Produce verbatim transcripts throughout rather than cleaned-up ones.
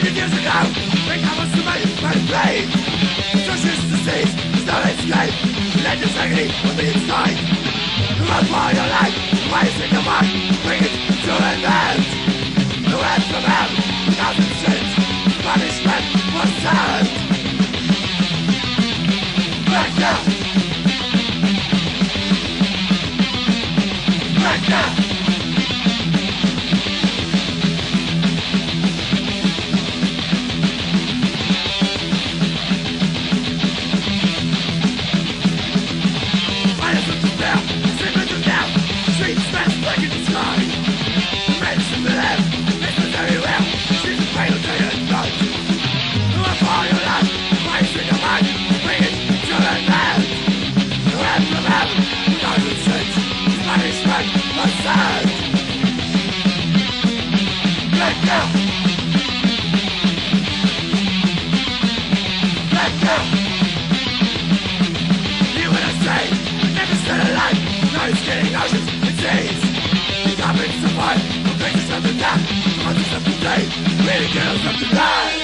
years ago, bring comments to my, my brain. Rochus disease, there's no escape. Relentless agony will be inside. You run for your life, wasting your mind, bring it to an end. The rest from hell, thousand sins, punishment was served. Right now. Right now. Getting notions and seeds. The topics of life, the places of the death, the mothers of the day, really girls of the day.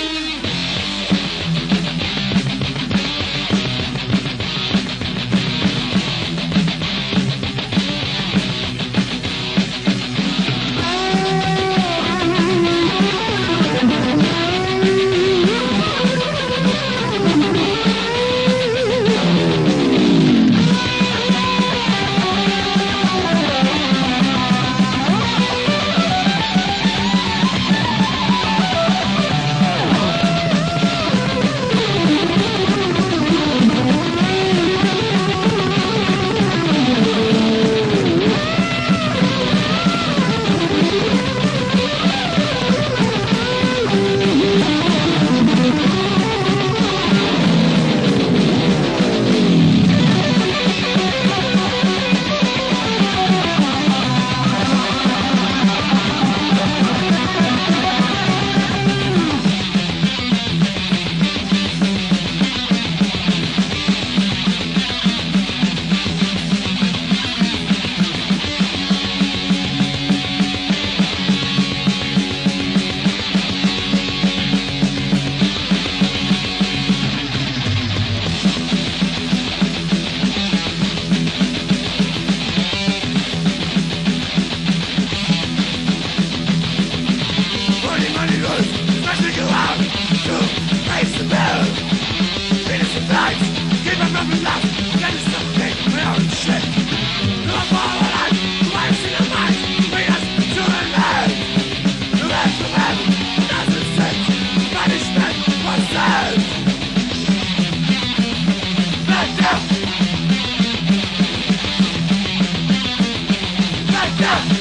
Yeah.